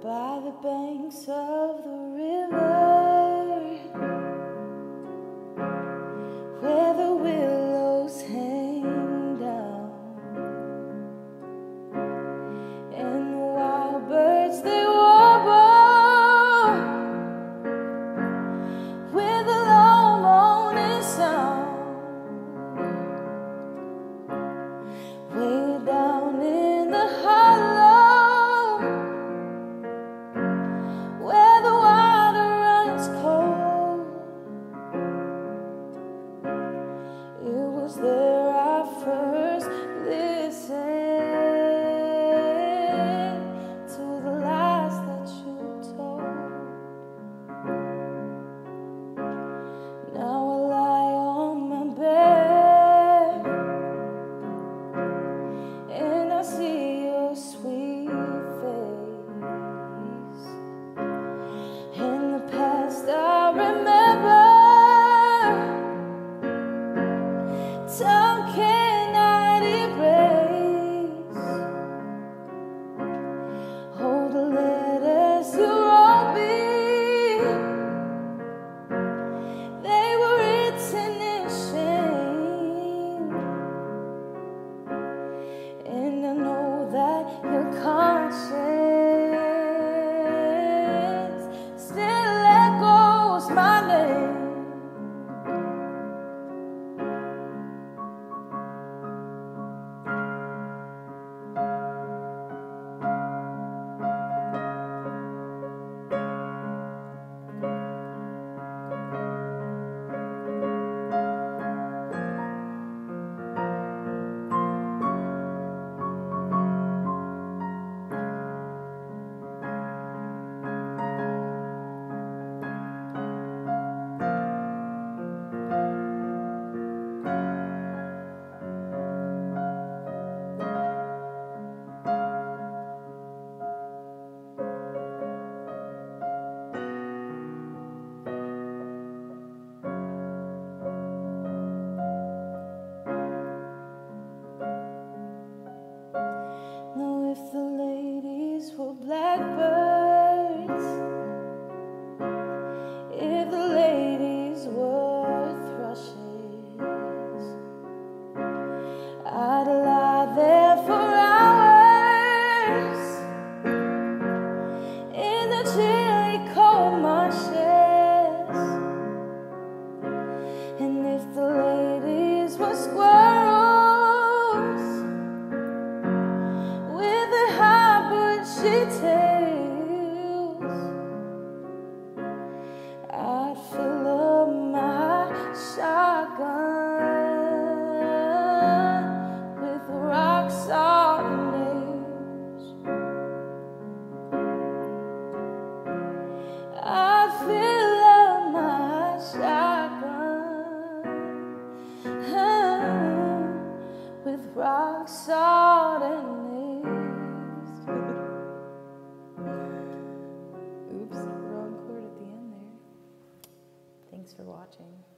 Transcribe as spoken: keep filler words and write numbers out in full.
by the banks of the river, where the willows hang down, and the wild birds they warble with a low moaning sound, way down in the hollow where the water runs cold. It was there I first listened to the lies that you told. Now I lie on my bed and I see your sweet face. In the past I remember, time cannot erase. Oh, the letters you wrote me, they were written in shame, and I know that your conscience still echoes my name. Now if the ladies were blackbirds, if the ladies were thrushes, I'd lie there for hours in the chilly cold marshes. And if the ladies were squirrels with the high bushy tails, I'd fill up my shotgun with rock salt nails. I'd fill up my shotgun with rock salt and nails. Oops, wrong chord at the end there. Thanks for watching.